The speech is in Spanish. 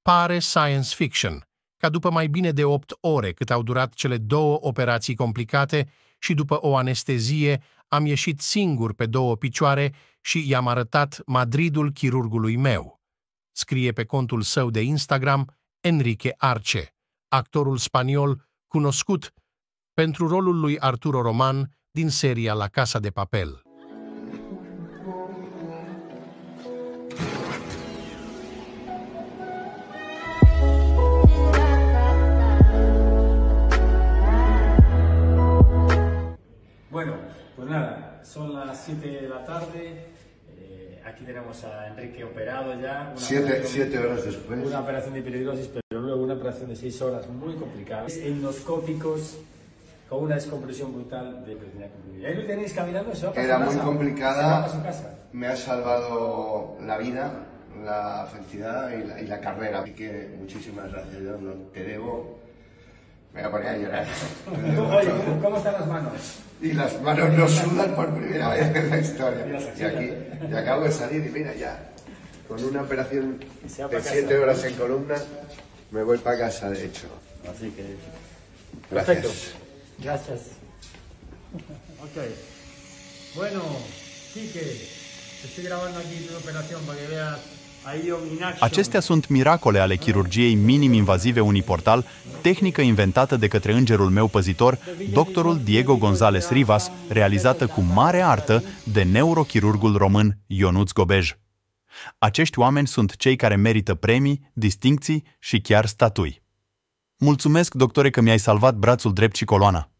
Pare science fiction, ca după mai bine de 8 ore cât au durat cele 2 operații complicate și după o anestezie, am ieșit singur pe 2 picioare și i-am arătat Madridul chirurgului meu. Scrie pe contul său de Instagram Enrique Arce, actorul spaniol cunoscut pentru rolul lui Arturo Roman din seria La Casa de Papel. Bueno, pues nada, son las 7 de la tarde, aquí tenemos a Enrique operado ya. 7 horas después. Una operación de hiperhidrosis, pero luego una operación de 6 horas muy complicada. Endoscópicos, con una descompresión brutal de peritoneal comprimida. Ahí lo tenéis caminando, se va para Era su casa. muy complicada, Se va para su casa. me ha salvado la vida, la felicidad y la carrera. Así que muchísimas gracias, yo no te debo. Me voy a poner a llorar. Oye, ¿cómo están las manos? Y las manos no sudan por primera vez en la historia. Y aquí, y acabo de salir y mira ya, con una operación de 7 horas en columna, me voy para casa de hecho. Así que... Gracias. Perfecto. Gracias. Ok. Bueno, Quique, te estoy grabando aquí tu operación para que veas. Acestea sunt miracole ale chirurgiei minim-invazive uniportal, tehnică inventată de către îngerul meu păzitor, doctorul Diego González Rivas, realizată cu mare artă de neurochirurgul român Ionuț Gobej. Acești oameni sunt cei care merită premii, distincții și chiar statui. Mulțumesc, doctore, că mi-ai salvat brațul drept și coloana.